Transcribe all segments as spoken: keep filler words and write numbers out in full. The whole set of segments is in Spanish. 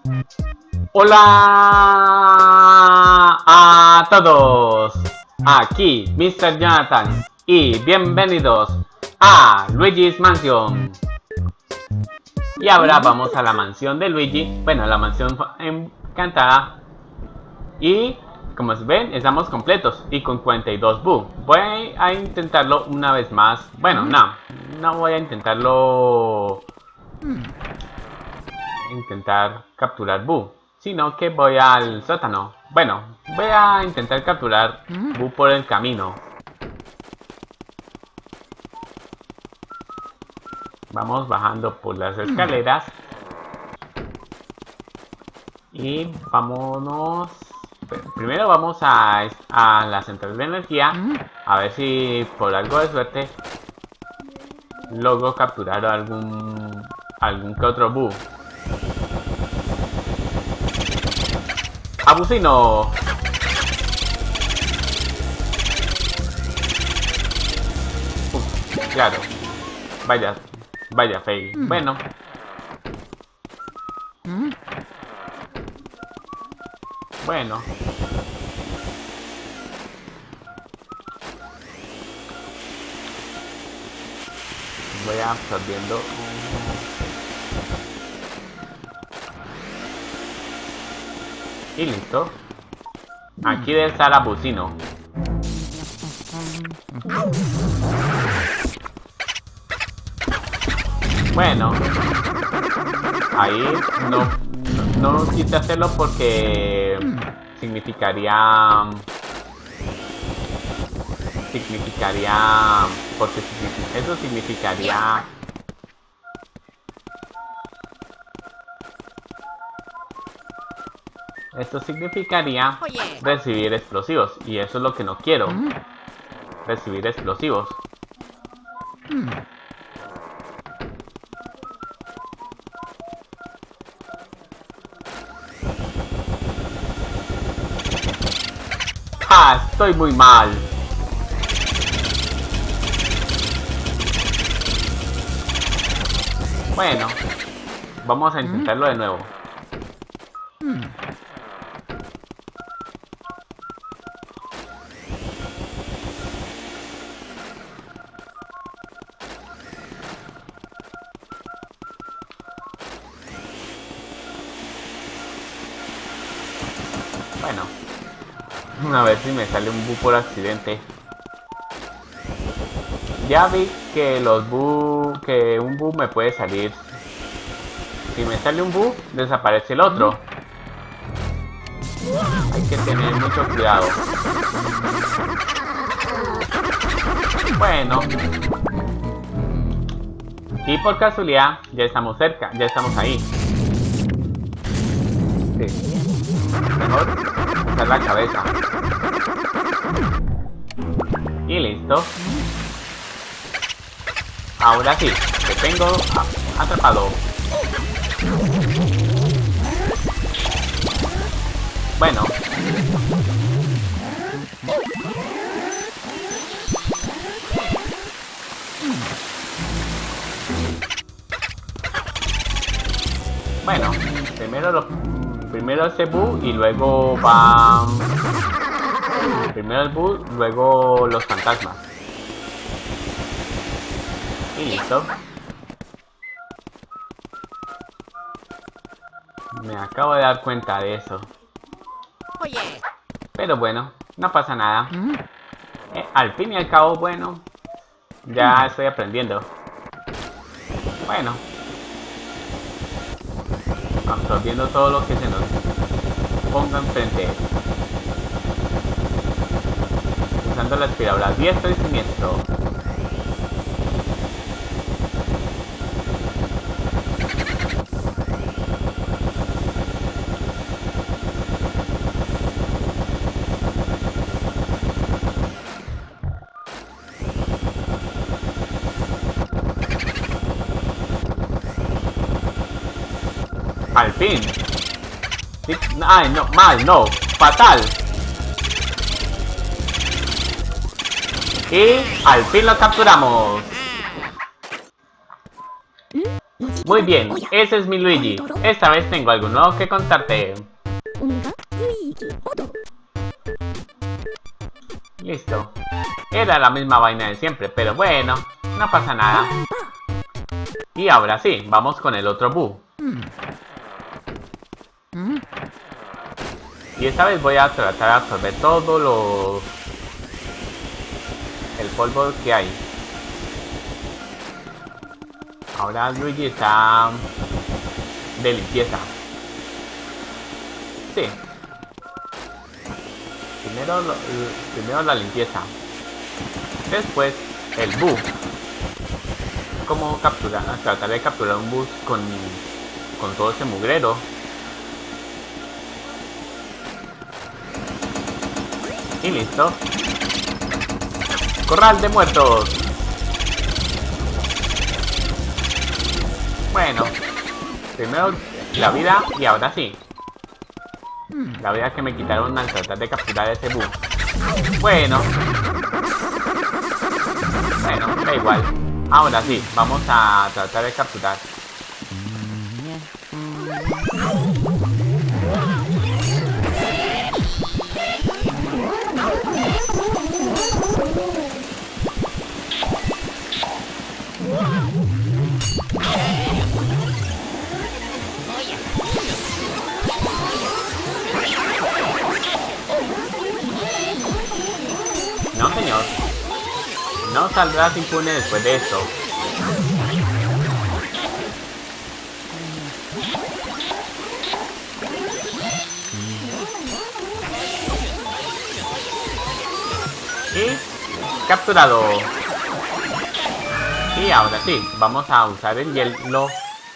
Hola a todos, aquí mister Jonathan y bienvenidos a Luigi's Mansion. Y ahora vamos a la mansión de Luigi, bueno, la mansión encantada. Y como ven, estamos completos y con cuarenta y dos Boo. Voy a intentarlo una vez más. Bueno, no, no voy a intentarlo intentar capturar Boo, sino que voy al sótano. Bueno, voy a intentar capturar Boo por el camino. Vamos bajando por las escaleras. Y vámonos. Primero vamos a, a la central de energía. A ver si por algo de suerte logro capturar algún algún que otro Boo. ¡Abusino! Uf, claro. Vaya, vaya fail. Bueno. Bueno. Voy absorbiendo. Y listo. Aquí debe estar Abusino. Bueno. Ahí no, no, no quise hacerlo porque significaría... Significaría... Porque eso significaría... Esto significaría recibir explosivos. Y eso es lo que no quiero. Recibir explosivos. ¡Ah! Estoy muy mal. Bueno. Vamos a intentarlo de nuevo. Bueno, a ver si me sale un Boo por accidente. Ya vi que los Boo, que un Boo me puede salir. Si me sale un Boo, desaparece el otro. Hay que tener mucho cuidado. Bueno. Y por casualidad, ya estamos cerca, ya estamos ahí. Sí. Mejor usar la cabeza. Y listo. Ahora sí, te tengo atrapado. Bueno. Bueno, primero lo primero ese Boo y luego va... Primero el Boo, luego los fantasmas. Y listo. Me acabo de dar cuenta de eso. Oye. Pero bueno, no pasa nada. Eh, al fin y al cabo, bueno, ya estoy aprendiendo. Bueno. Absorbiendo todo lo que se nos ponga enfrente. Usando la aspiradora diestro y siniestro. Al fin. Ay, no, mal, no. Fatal. Y al fin lo capturamos. Muy bien, ese es mi Luigi. Esta vez tengo algo nuevo que contarte. Listo. Era la misma vaina de siempre, pero bueno, no pasa nada. Y ahora sí, vamos con el otro Boo. Y esta vez voy a tratar de absorber todo lo... el polvo que hay. Ahora Luigi está de limpieza. Sí. Primero, lo, primero la limpieza. Después el Boo. Como capturar, tratar de capturar un bus con, con todo ese mugrero. Y listo. Corral de muertos. Bueno, primero la vida y ahora sí. La vida que me quitaron al tratar de capturar ese bus. Bueno. Bueno, da igual. Ahora sí, vamos a tratar de capturar. No, señor. No saldrás impune después de esto. Y capturado. Y ahora sí, vamos a usar el hielo.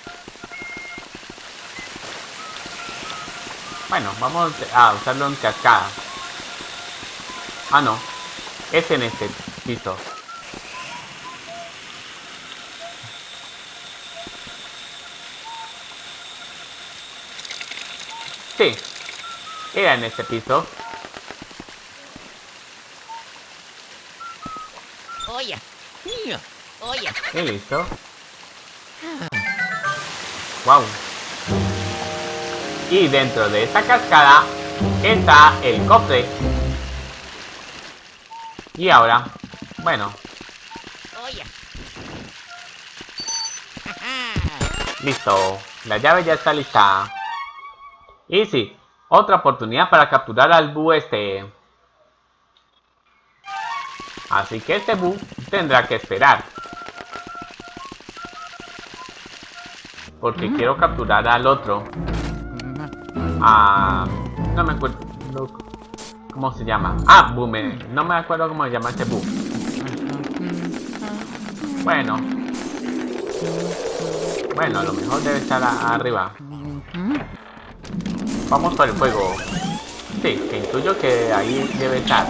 Bueno, vamos a usarlo en cascada. Ah, no. Es en este piso. Sí, era en este piso. Oye, oye. Y listo. Wow. Y dentro de esta cascada está el cofre. Y ahora, bueno. Oye. Listo. La llave ya está lista. Y sí, otra oportunidad para capturar al Boo este. Así que este Boo tendrá que esperar. Porque quiero capturar al otro. Ah, no me acuerdo cómo se llama. Ah, Boo, me, no me acuerdo cómo se llama este Boo. Bueno. Bueno, a lo mejor debe estar a, arriba. Vamos por el fuego. Sí, que intuyo que ahí debe estar.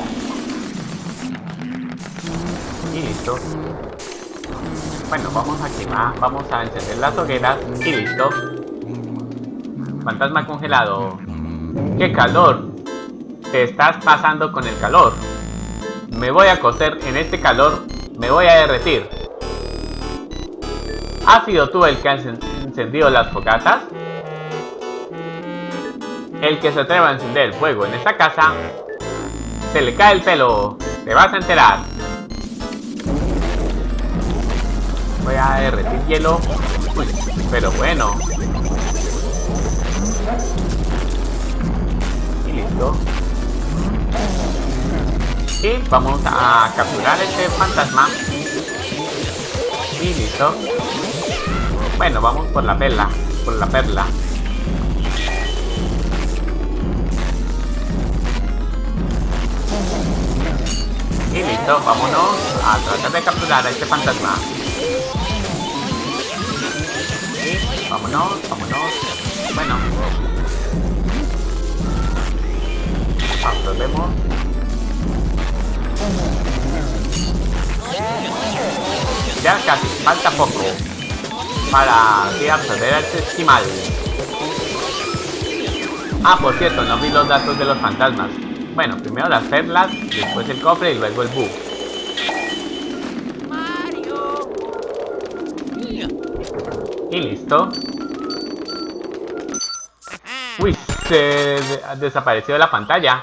Y listo. Bueno, vamos a quemar, vamos a encender las hogueras y listo. Fantasma congelado. ¡Qué calor! Te estás pasando con el calor. Me voy a cocer en este calor, me voy a derretir. ¿Has sido tú el que ha encendido las fogatas? El que se atreva a encender el fuego en esta casa, se le cae el pelo. Te vas a enterar. Voy a derretir hielo. Uy, pero bueno. Y listo. Y vamos a capturar este fantasma. Y listo. Bueno, vamos por la perla. Por la perla. Y listo, vámonos a tratar de capturar a este fantasma. Y vámonos, vámonos. Bueno. Absorbemos. Ya casi, falta poco para así absorber a este esquimal. Ah, por cierto, no vi los datos de los fantasmas. Bueno, primero las perlas, después el cofre y luego el Boo. Mario. Y Y listo. Uy, se de desapareció de la pantalla.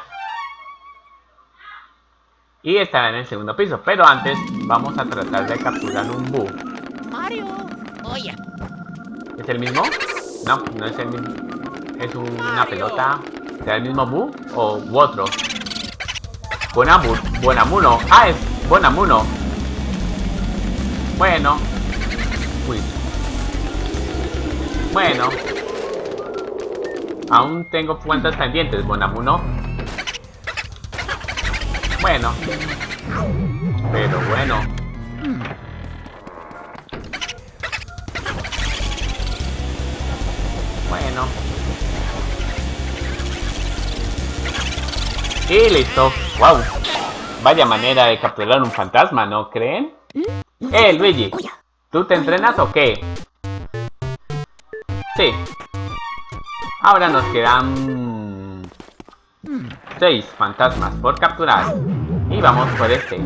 Y estará en el segundo piso. Pero antes vamos a tratar de capturar un Boo. Mario. Oye. ¿Es el mismo? No, no es el mismo. Es un, una pelota. ¿Será el mismo Boo o u otro? Buenamu, Buenamuno. Ah, es Buenamuno. Bueno. Uy. Bueno. Aún tengo cuentas pendientes, Buenamuno. Bueno. Pero bueno. Bueno. Y listo. Wow. Vaya manera de capturar un fantasma, ¿no creen? Eh, Luigi. ¿Tú te entrenas o qué? Sí. Ahora nos quedan seis fantasmas por capturar. Y vamos por este.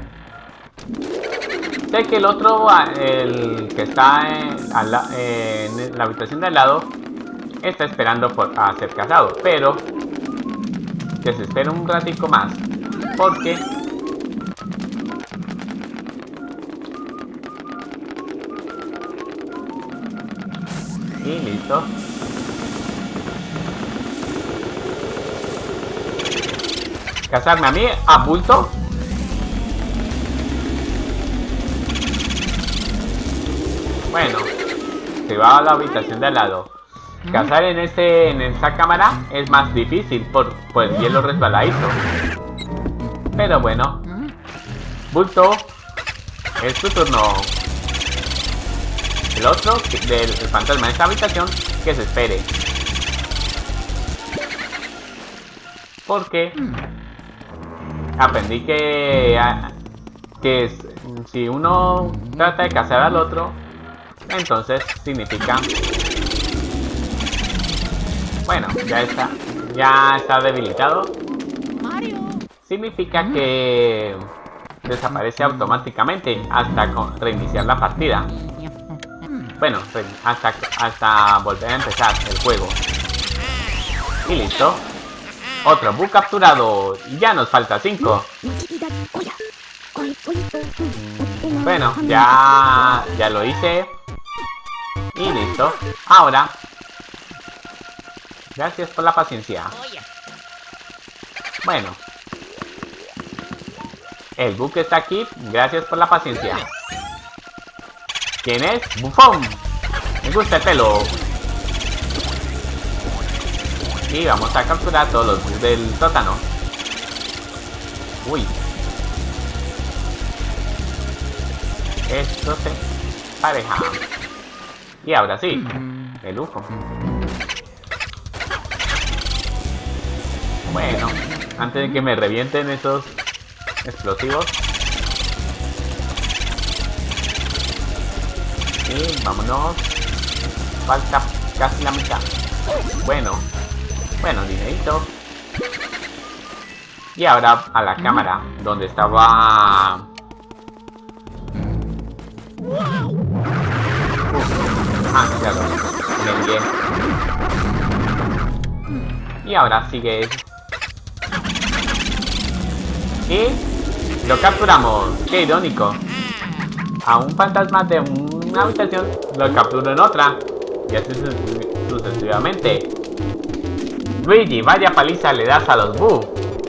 Sé que el otro, el que está en, en la habitación de al lado, está esperando por, a ser cazado. Pero que se espere un ratico más. Porque y listo. ¿Cazarme a mí? ¿A bulto? Bueno, se va a la habitación de al lado. Cazar en este, en esta cámara es más difícil por, por el hielo resbaladizo. Pero bueno. Bulto, es tu turno. El otro, del el fantasma de esta habitación, que se espere. Porque aprendí que, que si uno trata de cazar al otro, entonces significa... Bueno, ya está, ya está debilitado. Significa que desaparece automáticamente hasta reiniciar la partida. Bueno, hasta, hasta volver a empezar el juego. Y listo. Otro Boo capturado. Ya nos falta cinco. Bueno, ya, ya lo hice. Y listo. Ahora. Gracias por la paciencia. Bueno. El Boo que está aquí. Gracias por la paciencia. ¿Quién es? ¡Bufón! Me gusta el pelo. Y vamos a capturar todos los Boos del sótano. Uy. Esto se pareja. Y ahora sí. De lujo. Bueno. Antes de que me revienten esos explosivos. Y vámonos. Falta casi la mitad. Bueno. Bueno, dinerito. Y ahora a la cámara. Donde estaba... Uf. Ah, claro. Bien, bien. Y ahora sigue... Y... lo capturamos. Qué irónico. A un fantasma de una habitación lo capturo en otra. Y así sucesivamente. Luigi, vaya paliza le das a los Boo.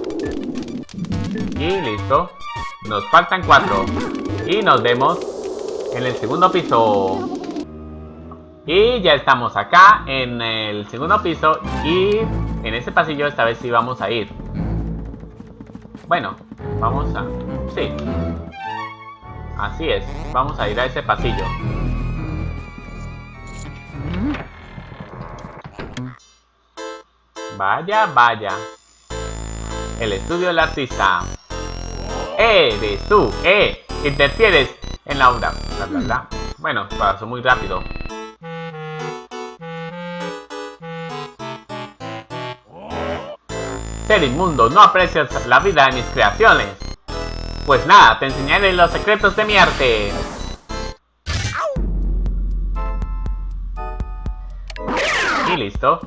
Y listo. Nos faltan cuatro. Y nos vemos en el segundo piso. Y ya estamos acá en el segundo piso. Y en ese pasillo esta vez sí vamos a ir. Bueno, vamos a... sí. Así es, vamos a ir a ese pasillo. Vaya, vaya. El estudio del artista. ¡Eres tú! ¡Eh! Interfieres en la obra. Bla, bla, bla. Bueno, pasó muy rápido. Ser inmundo, no aprecias la vida de mis creaciones. Pues nada, te enseñaré los secretos de mi arte. Y listo.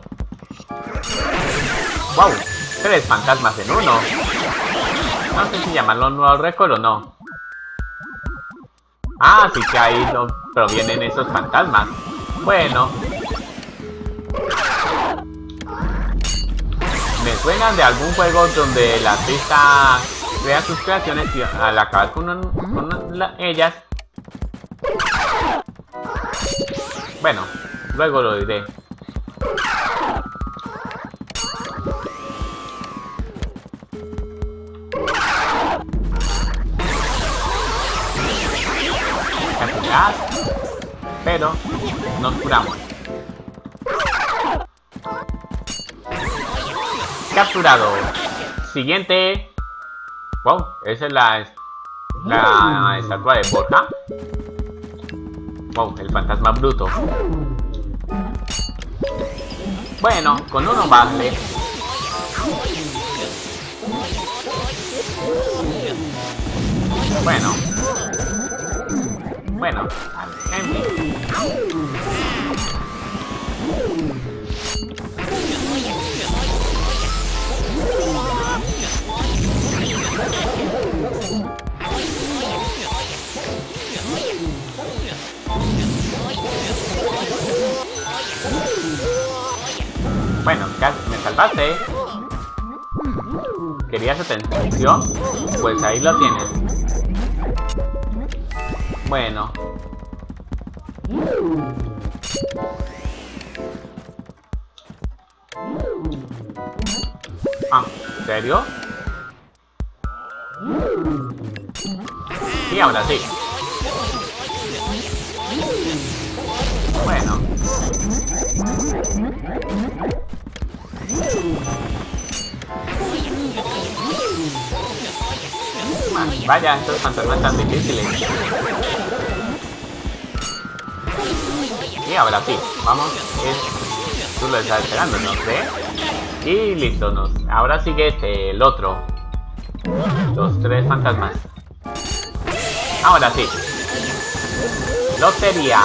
Wow, tres fantasmas en uno. No sé si llamarlo un nuevo récord o no. Ah, sí que ahí no provienen esos fantasmas. Bueno. Me suenan de algún juego donde el artista crea sus creaciones y al acabar con, un, con la, ellas... Bueno, luego lo diré. Cantidad, pero nos curamos. Capturado. Siguiente. Wow, esa es la, la estatua de Borja. Wow, el fantasma bruto. Bueno, con uno vale. Bueno. Bueno, en fin. Bueno, me salvaste. ¿Querías atención? Pues ahí lo tienes. Bueno. Ah, ¿en serio? Sí, ahora sí. Bueno. Vaya, estos fantasmas tan difíciles. Y ahora sí, vamos. Es, tú lo estás esperando, ¿no? ¿Ve? Y listo, nos. Ahora sigue este, el otro. Los tres fantasmas. Ahora sí. Lotería.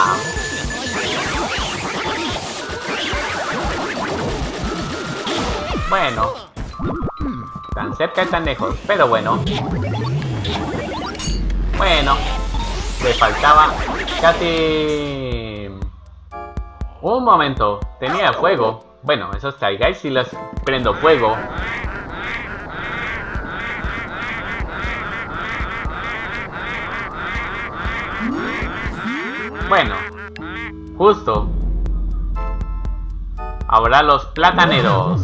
Bueno. Tan cerca y tan lejos, pero bueno. Bueno. Le faltaba casi... Un momento. Tenía fuego. Bueno, esos traigáis si les prendo fuego. Bueno. Justo. Ahora los plataneros.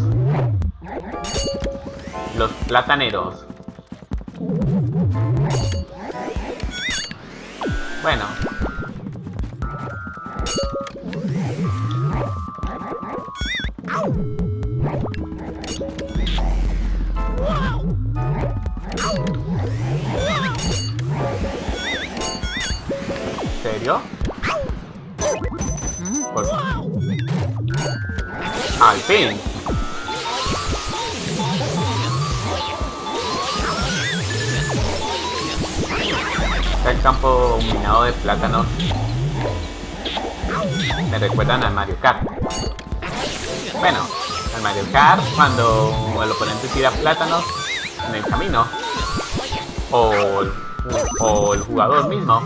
Los plataneros. Bueno. ¿En serio? Por... Al fin. El campo minado de plátanos me recuerdan al Mario Kart. Bueno, al Mario Kart cuando el oponente tira plátanos en el camino o, o el jugador mismo.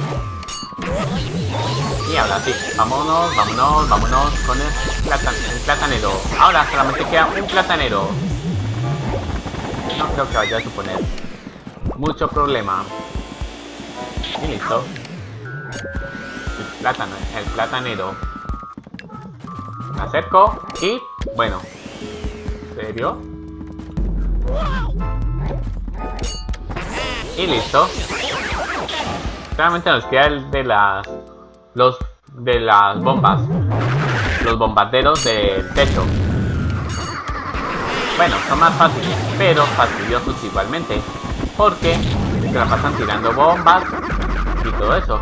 Y ahora sí, vámonos, vámonos, vámonos con el, platan el platanero. Ahora solamente queda un platanero. No creo que vaya a suponer mucho problema. Y listo. El plátano, el platanero. Me acerco y... Bueno. ¿En serio? Y listo. Solamente nos queda el de las... Los... De las bombas. Los bombarderos del techo. Bueno, son más fáciles, pero fastidiosos igualmente. Porque se la pasan tirando bombas y todo eso.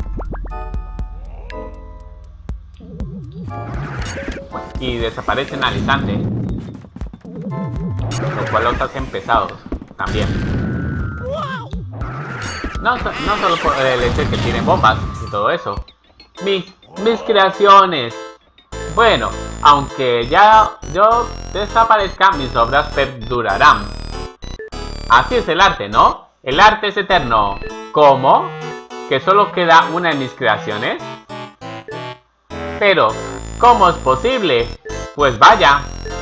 Y desaparecen al instante. Lo cual los hacen pesados también. No, no solo por el hecho de que tienen bombas y todo eso. Mis, mis creaciones. Bueno, Aunque ya yo desaparezca, mis obras perdurarán. Así es el arte, ¿no? El arte es eterno. ¿Cómo? ¿Que solo queda una de mis creaciones? Pero, ¿cómo es posible? Pues vaya.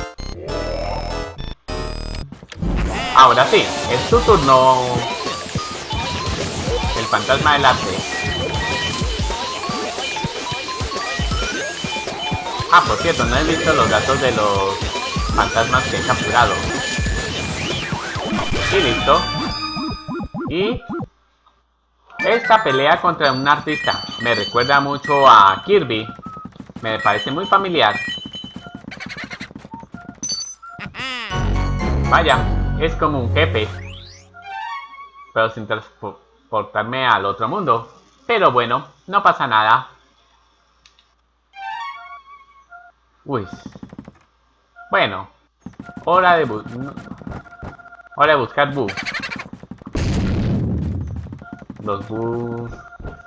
Ahora sí, es tu turno. El fantasma del arte. Ah, por cierto, no he visto los datos de los fantasmas que he capturado. Y listo. Y esta pelea contra un artista me recuerda mucho a Kirby. Me parece muy familiar. Vaya, es como un jefe, pero sin transportarme al otro mundo. Pero bueno, no pasa nada. Uy. Bueno, hora de, bu hora de buscar bugs. Los bugs.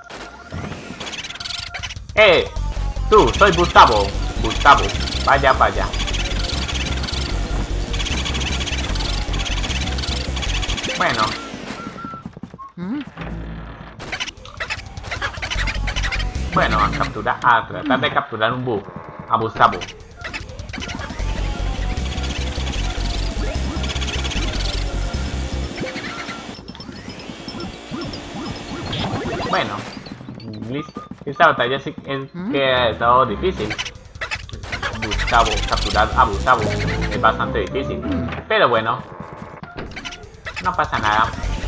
¡Eh! Tú, soy Gustavo. Gustavo, vaya, vaya. Bueno. Bueno, a capturar, a tratar de capturar un bug. A Gustavo. Bueno, listo. Esta batalla sí es que ha estado difícil. Gustavo, capturar a Gustavo es bastante difícil. Pero bueno, no pasa nada.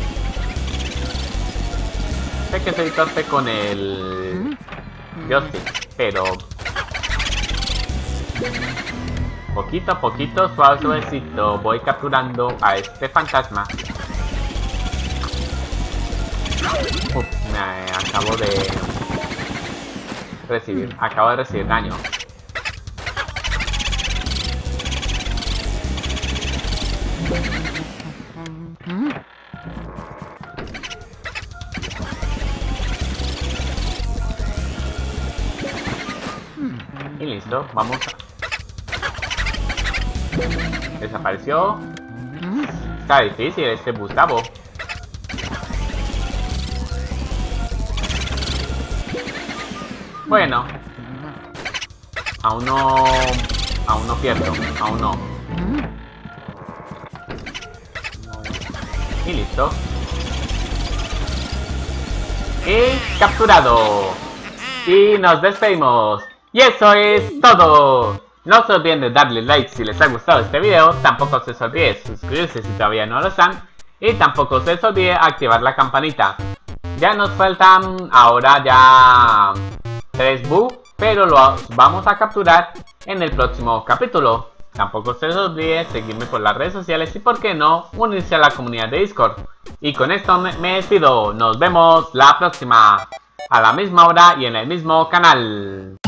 Sé que soy torpe con el joystick, pero poquito a poquito, suave suavecito, voy capturando a este fantasma. Uf, me acabo de recibir, acabo de recibir daño. Y listo, vamos a... Desapareció. Está difícil este Gustavo. Bueno, aún no, aún no pierdo, aún no. Y listo. Y capturado. Y nos despedimos. Y eso es todo. No se olviden de darle like si les ha gustado este video. Tampoco se les olvide suscribirse si todavía no lo están. Y tampoco se les olvide activar la campanita. Ya nos faltan ahora ya tres bugs, pero los vamos a capturar en el próximo capítulo. Tampoco se les olvide seguirme por las redes sociales y, por qué no, unirse a la comunidad de Discord. Y con esto me, me despido. Nos vemos la próxima, a la misma hora y en el mismo canal.